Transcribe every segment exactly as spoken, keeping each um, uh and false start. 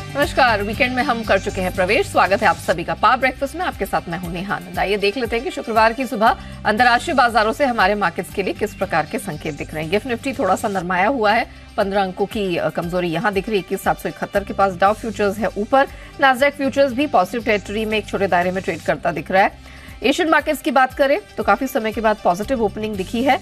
नमस्कार, वीकेंड में हम कर चुके हैं प्रवेश। स्वागत है आप सभी का पावर ब्रेकफास्ट में। आपके साथ मैं हूं नेहा आनंद। आइए देख लेते हैं कि शुक्रवार की सुबह अंतर्राष्ट्रीय बाजारों से हमारे मार्केट्स के लिए किस प्रकार के संकेत दिख रहे हैं। गिफ्ट निफ्टी थोड़ा सा नरमाया हुआ है, पंद्रह अंकों की कमजोरी यहां दिख रही है। इक्कीस सात सौ इकहत्तर के पास डाउ फ्यूचर्स है ऊपर। नास्डैक फ्यूचर्स भी पॉजिटिव टेरिटरी में एक छोटे दायरे में ट्रेड करता दिख रहा है। एशियन मार्केट्स की बात करें तो काफी समय के बाद पॉजिटिव ओपनिंग दिखी है।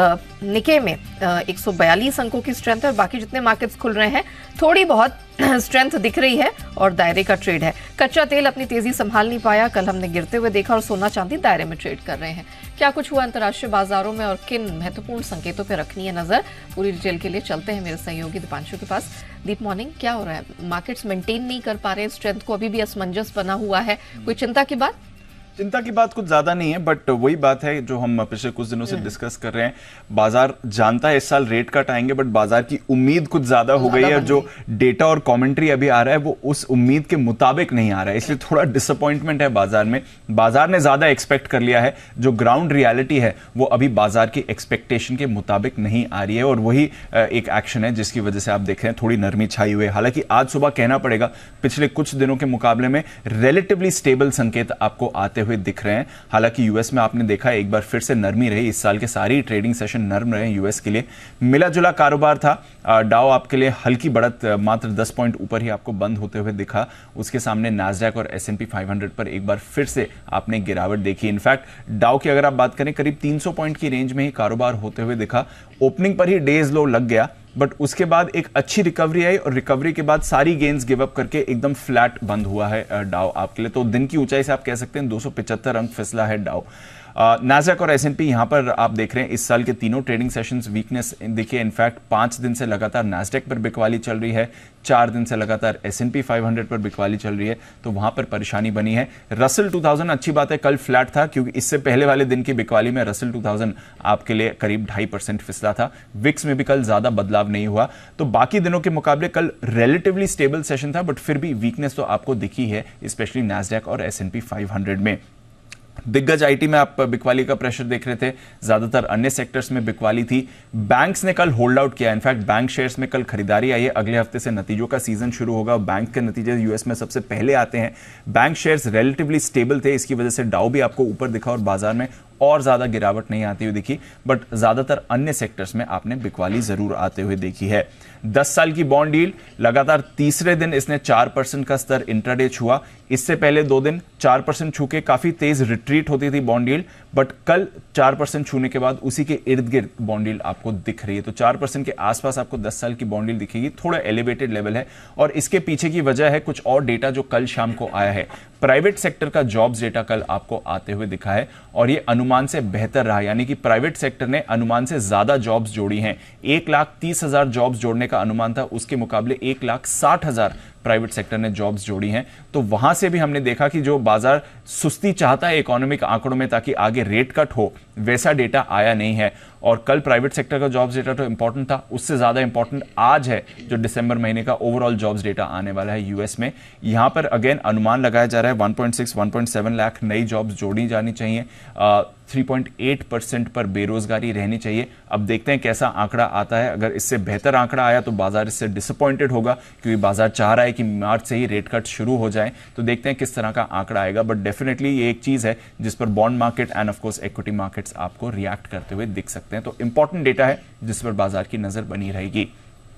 निके में एक सौ बयालीस अंकों की स्ट्रेंथ है और बाकी जितने मार्केट्स खुल रहे हैं थोड़ी बहुत स्ट्रेंथ दिख रही है और दायरे का ट्रेड है। कच्चा तेल अपनी तेजी संभाल नहीं पाया, कल हमने गिरते हुए देखा, और सोना चांदी दायरे में ट्रेड कर रहे हैं। क्या कुछ हुआ अंतर्राष्ट्रीय बाजारों में और किन महत्वपूर्ण संकेतों पर रखनी है नजर, पूरी डिटेल के लिए चलते हैं मेरे सहयोगी दीपांशु के पास। दीप, मॉर्निंग, क्या हो रहा है? मार्केट्स मेंटेन नहीं कर पा रहे, स्ट्रेंथ को अभी भी असमंजस बना हुआ है, कोई चिंता की बात? चिंता की बात कुछ ज्यादा नहीं है, बट वही बात है जो हम पिछले कुछ दिनों से डिस्कस कर रहे हैं। बाजार जानता है इस साल रेट कट आएंगे, बट बाजार की उम्मीद कुछ ज्यादा हो गई है और जो डेटा और कमेंट्री अभी आ रहा है वो उस उम्मीद के मुताबिक नहीं आ रहा है, इसलिए थोड़ा डिसअपॉइंटमेंट है बाजार में। बाजार ने ज्यादा एक्सपेक्ट कर लिया है, जो ग्राउंड रियलिटी है वो अभी बाजार की एक्सपेक्टेशन के मुताबिक नहीं आ रही है, और वही एक एक्शन है जिसकी वजह से आप देख रहे हैं थोड़ी नरमी छाई हुई है। हालांकि आज सुबह कहना पड़ेगा पिछले कुछ दिनों के मुकाबले में रिलेटिवली स्टेबल संकेत आपको आते हुए दिख रहे हैं। हालांकि यूएस में आपने देखा एक बार फिर से नरमी रही, इस साल के सारी ट्रेडिंग सेशन नरम रहे यूएस के लिए। मिला जुला कारोबार था। डाउ आपके लिए हल्की बढ़त, मात्र दस पॉइंट ऊपर ही आपको बंद होते हुए दिखा। उसके सामने नास्डैक और एस एंड पी पाँच सौ पर एक बार फिर से आपने गिरावट देखी। इनफैक्ट डाउ की अगर आप बात करें करीब तीन सौ पॉइंट की रेंज में ही कारोबार होते हुए दिखा। ओपनिंग पर ही डेज लो लग गया, बट उसके बाद एक अच्छी रिकवरी आई और रिकवरी के बाद सारी गेन्स गिव अप करके एकदम फ्लैट बंद हुआ है डाउ आपके लिए। तो दिन की ऊंचाई से आप कह सकते हैं दो सौ पचहत्तर अंक फिसला है डाउ। नास्डैक और एस एंड पी यहां पर आप देख रहे हैं इस साल के तीनों ट्रेडिंग सेशंस वीकनेस देखिए। इनफैक्ट पांच दिन से लगातार नास्डैक पर बिकवाली चल रही है, चार दिन से लगातार एस एंड पी पाँच सौ पर बिकवाली चल रही है, तो वहां पर परेशानी बनी है। रसल दो हज़ार अच्छी बात है, कल फ्लैट था क्योंकि इससे पहले वाले दिन की बिकवाली में रसल दो हज़ार आपके लिए करीब ढाई परसेंट फिसला था। विक्स में भी कल ज्यादा बदलाव नहीं हुआ, तो बाकी दिनों के मुकाबले कल रिलेटिवली स्टेबल सेशन था, बट फिर भी वीकनेस तो आपको दिखी है, स्पेशली नास्डैक और एस एंड पी पाँच सौ में। दिग्गज आईटी में आप बिकवाली का प्रेशर देख रहे थे, ज्यादातर अन्य सेक्टर्स में बिकवाली थी। बैंक्स ने कल होल्ड आउट किया, इनफैक्ट बैंक शेयर्स में कल खरीदारी आई है। अगले हफ्ते से नतीजों का सीजन शुरू होगा, बैंक के नतीजे यूएस में सबसे पहले आते हैं। बैंक शेयर्स रिलेटिवली स्टेबल थे, इसकी वजह से डाउ भी आपको ऊपर दिखा और बाजार में और ज्यादा गिरावट नहीं आती हुई दिखी, बट ज्यादातर अन्य सेक्टर्स में आपने बिकवाली जरूर आते हुए देखी है। दस साल की बॉन्ड यील्ड लगातार तीसरे दिन इसने चार परसेंट का स्तर इंट्राडे छुआ। इससे पहले दो दिन चार परसेंट छू के काफी तेज रिट्रीट होती थी बॉन्ड यील्ड, बट कल चार परसेंट छूने के बाद उसी के इर्द गिर्द बॉन्ड यील्ड आपको दिख रही है। तो चार परसेंट के आसपास आपको दस साल की बॉन्ड यील्ड दिखेगी, थोड़ा एलिवेटेड लेवल है, और इसके पीछे की वजह है कुछ और डेटा जो कल शाम को आया है। प्राइवेट सेक्टर का जॉब्स डेटा कल आपको आते हुए दिखा है और ये अनुमान से बेहतर रहा, यानी कि प्राइवेट सेक्टर ने अनुमान से ज्यादा जॉब्स जोड़ी हैं। एक लाख तीस हजार जॉब्स जोड़ने का अनुमान था, उसके मुकाबले एक लाख साठ हजार प्राइवेट सेक्टर ने जॉब्स जोड़ी हैं। तो वहां से भी हमने देखा कि जो बाजार सुस्ती चाहता है इकोनॉमिक आंकड़ों में ताकि आगे रेट कट हो, वैसा डेटा आया नहीं है। और कल प्राइवेट सेक्टर का जॉब्स डेटा तो इंपॉर्टेंट था, उससे ज्यादा इंपॉर्टेंट आज है जो दिसंबर महीने का ओवरऑल जॉब्स डेटा आने वाला है यूएस में। यहां पर अगेन अनुमान लगाया जा रहा है one point six one point seven lakh नई जॉब्स जोड़ी जानी चाहिए, थ्री पॉइंट एट परसेंट पर बेरोजगारी रहनी चाहिए। अब देखते हैं कैसा आंकड़ा आता है। अगर इससे बेहतर आंकड़ा आया तो बाजार इससे डिसअपॉइंटेड होगा, क्योंकि बाजार चाह रहा है कि मार्च से ही रेट कट शुरू हो जाए। तो देखते हैं किस तरह का आंकड़ा आएगा, बट डेफिनेटली ये एक चीज है जिस पर bond market and of course equity markets आपको रिएक्ट करते हुए दिख सकते हैं। तो इंपॉर्टेंट डेटा है जिस पर बाजार की नजर बनी रहेगी।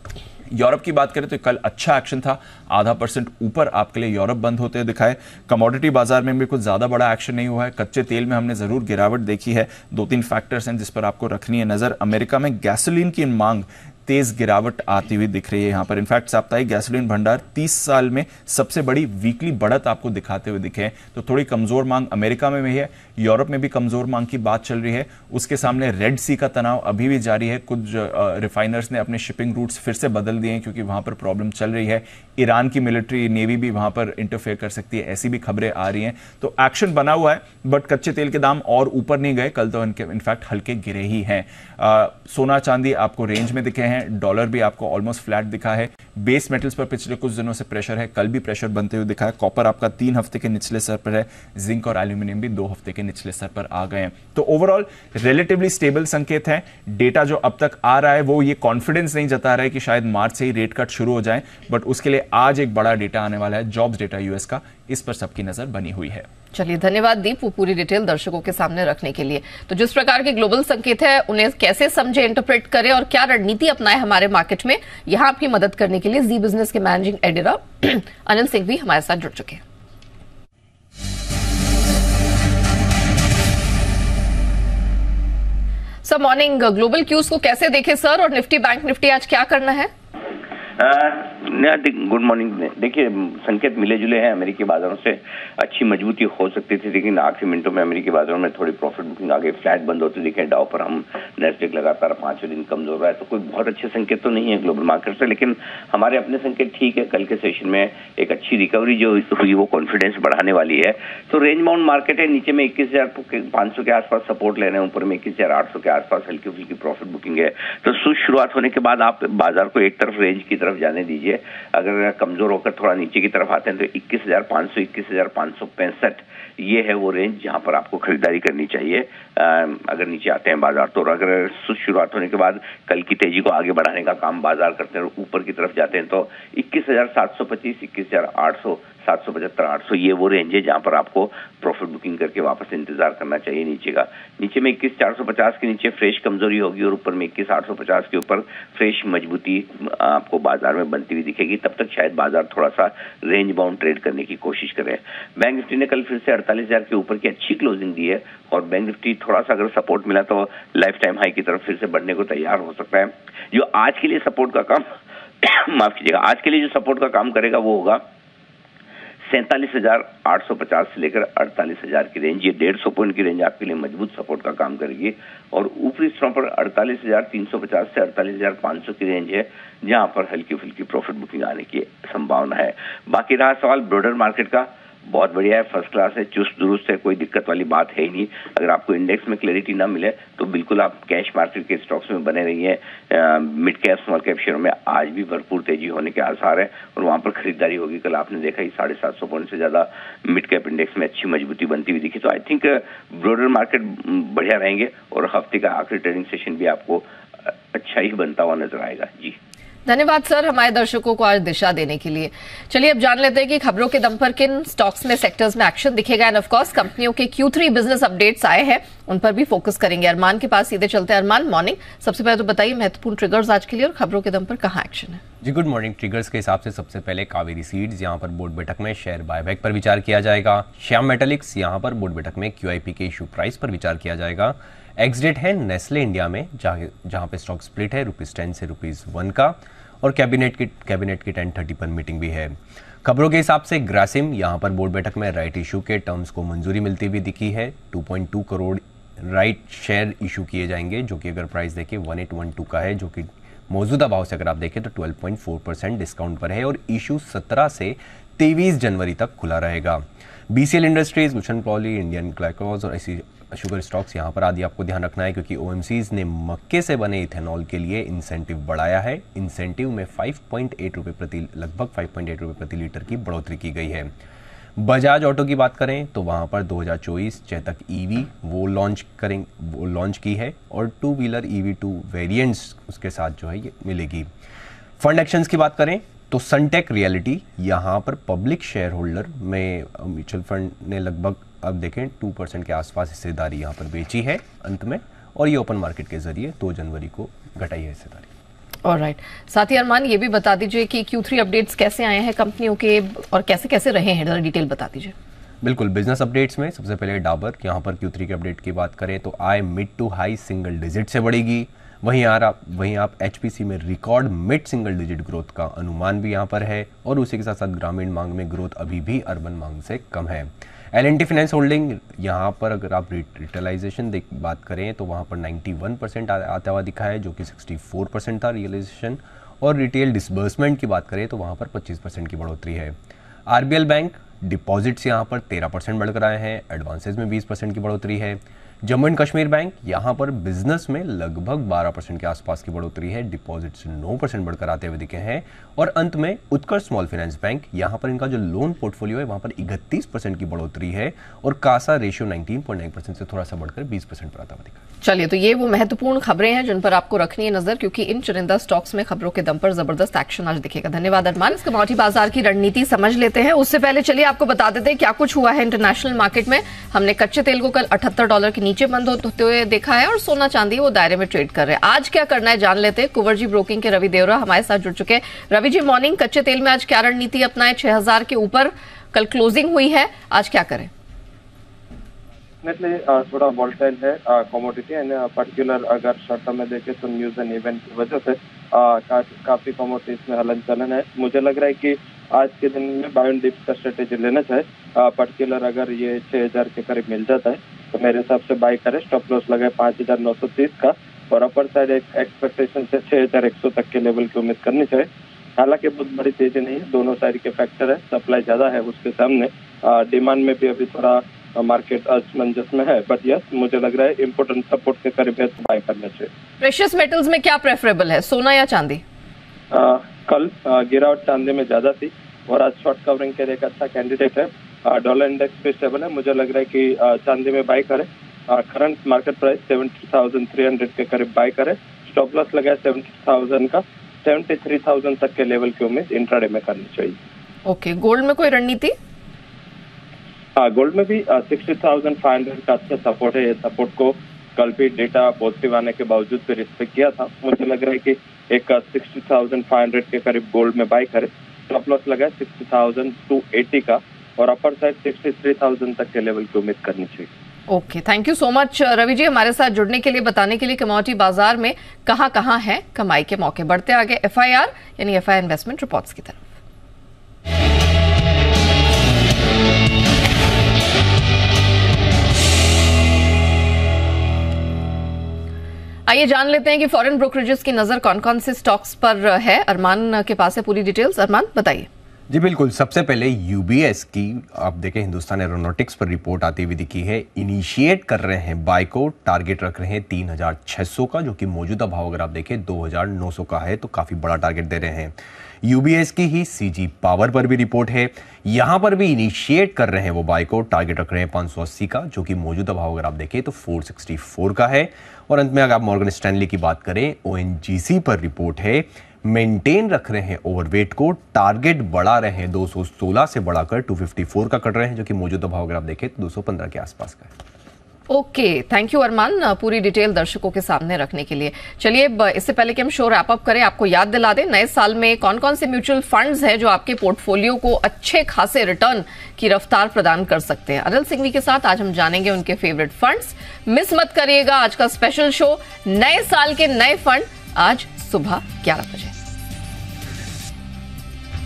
यूरोप की बात करें तो कल अच्छा एक्शन था, आधा परसेंट ऊपर आपके लिए यूरोप बंद होते हुए दिखाए। कमोडिटी बाजार में भी कुछ ज्यादा बड़ा एक्शन नहीं हुआ है। कच्चे तेल में हमने जरूर गिरावट देखी है। दो तीन फैक्टर्स हैं जिस पर आपको रखनी है नजर। अमेरिका में गैसोलीन की मांग तेज गिरावट आती हुई दिख रही है यहां पर। इनफैक्ट साप्ताहिक गैसोलीन भंडार तीस साल में सबसे बड़ी वीकली बढ़त आपको दिखाते हुए दिखे हैं। तो थोड़ी कमजोर मांग अमेरिका में भी है, यूरोप में भी कमजोर मांग की बात चल रही है। उसके सामने रेड सी का तनाव अभी भी जारी है। कुछ रिफाइनर्स ने अपने शिपिंग रूट्स फिर से बदल दिए हैं क्योंकि वहां पर प्रॉब्लम चल रही है। ईरान की मिलिट्री नेवी भी वहां पर इंटरफेयर कर सकती है, ऐसी भी खबरें आ रही हैं। तो एक्शन बना हुआ है, बट कच्चे तेल के दाम और ऊपर नहीं गए, कल तो इनके इनफैक्ट हल्के गिरे ही हैं। सोना चांदी आपको रेंज में दिखे हैं। हैं, डॉलर भी आपको ऑलमोस्ट फ्लैट दिखा है। बेस मेटल्स पर पिछले कुछ दिनों से प्रेशर है, कल भी प्रेशर बनते हुए दिखा है। कॉपर आपका तीन हफ्ते के निचले स्तर पर है, जिंक और एल्यूमिनियम भी दो हफ्ते के निचले स्तर पर आ गए हैं। तो ओवरऑल रिलेटिवली स्टेबल संकेत है। डेटा जो अब तक आ रहा है वो ये कॉन्फिडेंस नहीं जता रहा है कि शायद मार्च से ही रेट कट शुरू हो जाए, बट उसके लिए आज एक बड़ा डेटा आने वाला है, जॉब्स डेटा यूएस का, इस पर सबकी नजर बनी हुई है। चलिए, धन्यवाद दीप, वो पूरी डिटेल दर्शकों के सामने रखने के लिए। तो जिस प्रकार के ग्लोबल संकेत है उन्हें कैसे समझे, इंटरप्रेट करें और क्या रणनीति अपनाए हमारे मार्केट में, यहां आपकी मदद करने के लिए जी बिजनेस के मैनेजिंग एडिटर अनिल सिंह भी हमारे साथ जुड़ चुके हैं। सर मॉर्निंग, ग्लोबल क्यूज को कैसे देखें सर, और निफ्टी बैंक निफ्टी आज क्या करना है? Good morning. देखिए, संकेत मिले जुले हैं। अमेरिकी बाजारों से अच्छी मजबूती हो सकती थी, लेकिन आखिरी मिनटों में अमेरिकी बाजारों में थोड़ी प्रॉफिट बुकिंग आ गई, फ्लैट बंद होते दिखे। डाउ पर हम नैस्डैक लगातार पांचवें दिन कमजोर रहा है, तो कोई बहुत अच्छे संकेत तो नहीं है ग्लोबल मार्केट से, लेकिन हमारे अपने संकेत ठीक है। कल के सेशन में एक अच्छी रिकवरी जो हुई वो कॉन्फिडेंस बढ़ाने वाली है। तो रेंज बाउंड मार्केट है, नीचे में इक्कीस हजार पांच सौ के आसपास सपोर्ट ले रहे हैं, ऊपर में इक्कीस हजार आठ सौ के आसपास हल्की फुल्की प्रॉफिट बुकिंग है। तो शुरुआत होने के बाद आप बाजार को एक तरफ रेंज की तरफ जाने दीजिए। अगर कमजोर होकर थोड़ा नीचे की तरफ आते हैं तो इक्कीस हजार पांच सौ इक्कीस हजार पांच सौ पैंसठ ये है वो रेंज जहां पर आपको खरीदारी करनी चाहिए अगर नीचे आते हैं बाजार तो। अगर शुरुआत होने के बाद कल की तेजी को आगे बढ़ाने का काम बाजार करते हैं और ऊपर की तरफ जाते हैं तो इक्कीस हजार सात सौ पच्चीस, इक्कीस हजार आठ सौ, सात सौ पचहत्तर, आठ सौ ये वो रेंज है जहां पर आपको प्रॉफिट बुकिंग करके वापस इंतजार करना चाहिए नीचे का। नीचे में इक्कीस चार सौ पचास के नीचे फ्रेश कमजोरी होगी और ऊपर में इक्कीस आठ सौ पचास के ऊपर फ्रेश मजबूती आपको बाजार में बनती हुई दिखेगी। तब तक शायद बाजार थोड़ा सा रेंज बाउंड ट्रेड करने की कोशिश करे। बैंक निफ्टी ने कल फिर से अड़तालीस हजार के ऊपर की अच्छी क्लोजिंग दी है और बैंक निफ्टी थोड़ा सा अगर सपोर्ट मिला तो लाइफ टाइम हाई की तरफ फिर से बढ़ने को तैयार हो सकता है। जो आज के लिए सपोर्ट का काम माफ कीजिएगा, आज के लिए जो सपोर्ट का काम करेगा वो होगा सैंतालीस हजार आठ सौ पचास से लेकर अड़तालीस हजार की रेंज। ये डेढ़ सौ पॉइंट की रेंज आपके लिए मजबूत सपोर्ट का काम करेगी और ऊपरी स्तरों पर अड़तालीस हजार तीन सौ पचास से अड़तालीस हजार पांच सौ की रेंज है जहां पर हल्की फुल्की प्रॉफिट बुकिंग आने की संभावना है। बाकी रहा सवाल ब्रॉडर मार्केट का, बहुत बढ़िया है, फर्स्ट क्लास है, चुस्त दुरुस्त है, कोई दिक्कत वाली बात है ही नहीं। अगर आपको इंडेक्स में क्लैरिटी ना मिले तो बिल्कुल आप कैश मार्केट के स्टॉक्स में बने रहिए। मिड कैप स्मॉल कैप शेयरों में आज भी भरपूर तेजी होने के आसार है और वहां पर खरीदारी होगी। कल आपने देखा ही साढ़े सात सौ पॉइंट से ज्यादा मिड कैप इंडेक्स में अच्छी मजबूती बनती हुई दिखी। तो आई थिंक ब्रॉडर मार्केट बढ़िया रहेंगे और हफ्ते का आखिरी ट्रेडिंग सेशन भी आपको अच्छा ही बनता हुआ नजर आएगा। जी धन्यवाद सर हमारे दर्शकों को आज दिशा देने के लिए। चलिए अब जान लेते हैं कि खबरों के दम पर किन स्टॉक्स में सेक्टर्स में एक्शन दिखेगा एंड ऑफ कोर्स कंपनियों के क्यू थ्री बिजनेस अपडेट्स आए हैं उन पर भी फोकस करेंगे। अरमान के पास सीधे चलते हैं। अरमान मॉर्निंग, सबसे पहले तो बताइए महत्वपूर्ण ट्रिगर्स आज के लिए और खबरों के दम पर कहां एक्शन है? जी गुड मॉर्निंग। ट्रिगर्स के हिसाब से सबसे पहले कावेरी सीड्स, यहाँ पर बोर्ड बैठक में शेयर बायबैक पर विचार किया जाएगा। श्याम मेटालिक्स, यहाँ पर बोर्ड बैठक में क्यूआईपी के इशू प्राइस पर विचार किया जाएगा। एक्सडेट है नेस्ले इंडिया में जहाँ पे स्टॉक स्प्लिट है रुपीज टेन से रुपीज वन का और कैबिनेट की कैबिनेट की टेन थर्टी पर मीटिंग भी है। खबरों के हिसाब से ग्रासिम, यहाँ पर बोर्ड बैठक में राइट इशू के टर्म्स को मंजूरी मिलती हुई दिखी है। Two point two crore right share issue किए जाएंगे जो कि अगर प्राइस देखें वन एट वन टू का है जो कि मौजूदा भाव से अगर आप देखें तो twelve point four percent discount पर है और इशू सत्रह से तेईस जनवरी तक खुला रहेगा। BCL industries, Bhushan poly, Indian glycols और ऐसी शुगर स्टॉक्स यहाँ पर आदि आपको ध्यान रखना है क्योंकि ओएमसीज ने मक्के से बने इथेनॉल के लिए इंसेंटिव बढ़ाया है। इंसेंटिव में फाइव पॉइंट एट रुपए प्रति लगभग फाइव पॉइंट एट रुपए प्रति लीटर की बढ़ोतरी की गई है। बजाज ऑटो की बात करें तो वहाँ पर दो हज़ार चौबीस चेतक ईवी वो लॉन्च करें वो लॉन्च की है और two wheeler EV two variants उसके साथ जो है ये मिलेगी। फंड एक्शंस की बात करें तो सनटेक रियलिटी, यहाँ पर पब्लिक शेयर होल्डर में म्यूचुअल फंड ने लगभग अब देखें टू परसेंट के आसपास हिस्सेदारी यहाँ पर बेची है अंत में और ये ओपन मार्केट के जरिए दो जनवरी को घटाई है हिस्सेदारी। ऑलराइट, साथ ही अरमान ये भी बता दीजिए कि क्यू थ्री अपडेट्स कैसे आए हैं कंपनियों के और कैसे कैसे रहे हैं, जरा डिटेल बता दीजिए। बिल्कुल, बिजनेस अपडेट्स में सबसे पहले डाबर, यहाँ पर क्यू थ्री के अपडेट की बात करें तो आय mid to high single digit से बढ़ेगी। वहीं यार आप वहीं आप एचपीसी में record mid single digit growth का अनुमान भी यहाँ पर है और उसी के साथ साथ ग्रामीण मांग में ग्रोथ अभी भी अर्बन मांग से कम है। L and T finance holding, यहाँ पर अगर आप रिटेलाइजेशन बात करें तो वहाँ पर इक्यानवे परसेंट आता हुआ दिखा है जो कि चौंसठ परसेंट था रियलाइजेशन और रिटेल डिसबर्समेंट की बात करें तो वहाँ पर पच्चीस परसेंट की बढ़ोतरी है। आरबीएल बैंक डिपॉजिट्स यहाँ पर तेरह परसेंट बढ़कर आए हैं, एडवांसेज में बीस परसेंट की बढ़ोतरी है। जम्मू एंड कश्मीर बैंक यहाँ पर बिजनेस में लगभग बारह परसेंट के आसपास की बढ़ोतरी है, डिपॉजिट्स नौ परसेंट बढ़कर आते हुए दिखे हैं। और अंत में उत्कर्ष स्मॉल फाइनेंस बैंक, यहाँ पर इनका जो लोन पोर्टफोलियो है वहाँ पर इकतीस परसेंट की बढ़ोतरी है और कासा रेशियो उन्नीस पॉइंट नौ परसेंट से थोड़ा सा बढ़कर बीस परसेंट पर आता हुआ दिखा। चलिए, तो ये वो महत्वपूर्ण खबरें हैं जिन पर आपको रखनी है नजर, क्योंकि इन चुनिंदा स्टॉक्स में खबरों के दम पर जबरदस्त एक्शन आज दिखेगा। धन्यवाद अरमान। इस कमोडिटी बाजार की रणनीति समझ लेते हैं, उससे पहले चलिए आपको बता देते हैं क्या कुछ हुआ है इंटरनेशनल मार्केट में। हमने कच्चे तेल को कल अठहत्तर डॉलर के नीचे बंद होते हुए देखा है और सोना चांदी वो दायरे में ट्रेड कर रहे हैं। आज क्या करना है जान लेते हैं। कुंवरजी ब्रोकिंग के रवि देवरा हमारे साथ जुड़ चुके हैं। रवि जी, मॉर्निंग। कच्चे तेल में आज क्या रणनीति अपनाएं? छह हजार के ऊपर कल क्लोजिंग हुई है, आज क्या करें? डेफिनेटली थोड़ा वोलेटाइल है कमोडिटी एंड पर्टिकुलर अगर शॉर्ट टर्म में देखें तो न्यूज एंड इवेंट की वजह से आ, का, काफी कमोडिटीज में हलन चलन है। मुझे लग रहा है कि आज के दिन में बाय एंड डिप्स का स्ट्रेटेजी लेना चाहे, पर्टिकुलर अगर ये छह हजार के करीब मिल जाता है तो मेरे हिसाब से बाय करे। स्टॉप लॉस लगाए पांच हजार नौ सौ तीस का और अपर साइड एक एक्सपेक्टेशन से छह हजार एक सौ तक के लेवल की उम्मीद करनी चाहिए। हालांकि बहुत बड़ी तेजी नहीं है, दोनों साइड के फैक्टर है, सप्लाई ज्यादा है उसके सामने, डिमांड में भी अभी थोड़ा मार्केट असमंजस में है, बट यस मुझे लग रहा है इंपोर्टेंट सपोर्ट के करीब है तो बाय करना चाहिए। प्रेशियस मेटल्स में क्या प्रेफरेबल है, सोना या चांदी? आ, कल आ, गिरावट चांदी में ज्यादा थी और आज शॉर्ट कवरिंग के लिए एक अच्छा कैंडिडेट है। डॉलर इंडेक्स भी स्टेबल है, मुझे लग रहा है कि आ, चांदी में बाय करे। Current market price seventy thousand three hundred के करीब बाय करे। स्टॉप लॉस लगाए सेवेंटी थाउजेंड का, सेवेंटी थ्री थाउजेंड तक के लेवल की उम्मीद इंट्राडे में करनी चाहिए। ओके, गोल्ड में कोई रणनीति? गोल्ड में भी सिक्सटी थाउजेंड फाइव हंड्रेड का अच्छा सपोर्ट है। ये सपोर्ट को कल भी डेटा पॉजिटिव आने के बावजूद भी रिस्पेक्ट किया था। मुझे लग रहा है कि एक सिक्सटी थाउजेंड फाइव हंड्रेड के करीब गोल्ड में बाय करे। स्टॉप लॉस लगाए सिक्सटी थाउजेंड टू एटी का और upper side sixty three thousand तक के लेवल की उम्मीद करनी चाहिए। Okay, thank you so much Ravi ji हमारे साथ जुड़ने के लिए, बताने के लिए कमोडिटी बाजार में कहां कहां है कमाई के मौके। बढ़ते आगे एफ आई आर यानी F I R investment reports की तरफ। आइए जान लेते हैं कि फॉरेन ब्रोकरेजेस की नजर कौन कौन से स्टॉक्स पर है। अरमान के पास है पूरी डिटेल्स। अरमान बताइए। जी बिल्कुल, सबसे पहले यूबीएस की आप देखें हिंदुस्तान एरोनॉटिक्स पर रिपोर्ट आती हुई दिखी है। इनिशिएट कर रहे हैं बाय को, टारगेट रख रहे हैं तीन हजार छह सौ का, जो कि मौजूदा भाव अगर आप देखें दो हजार नौ सौ का है, तो काफी बड़ा टारगेट दे रहे हैं। यूबीएस की ही सीजी पावर पर भी रिपोर्ट है, यहां पर भी इनिशिएट कर रहे हैं वो बाय को, टारगेट रख रहे हैं पाँच सौ अस्सी का, जो कि मौजूदा भाव अगर आप देखें तो चार सौ चौंसठ का है। और अंत में अगर आप मॉर्गन स्टैनली की बात करें, ओएनजीसी पर रिपोर्ट है, मेंटेन रख रहे हैं ओवरवेट को, टारगेट बढ़ा रहे हैं दो सौ सोलह से बढ़ाकर दो सौ चौवन का कर रहे हैं, जो कि मौजूदा भाव अगर आप देखें तो दो सौ पंद्रह के आसपास का है। ओके, थैंक यू अरमान पूरी डिटेल दर्शकों के सामने रखने के लिए। चलिए, इससे पहले कि हम शो रैप अप करें, आपको याद दिला दें नए साल में कौन कौन से म्यूचुअल फंड्स हैं जो आपके पोर्टफोलियो को अच्छे खासे रिटर्न की रफ्तार प्रदान कर सकते हैं। अनिल सिंघवी के साथ आज हम जानेंगे उनके फेवरेट फंड्स। मिस मत करिएगा आज का स्पेशल शो, नए साल के नए फंड, आज सुबह ग्यारह बजे।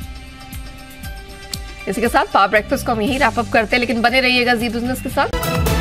इसी के साथ पावर ब्रेकफास्ट को हम यही रैप अप करते हैं, लेकिन बने रहिएगा जी बिजनेस के साथ।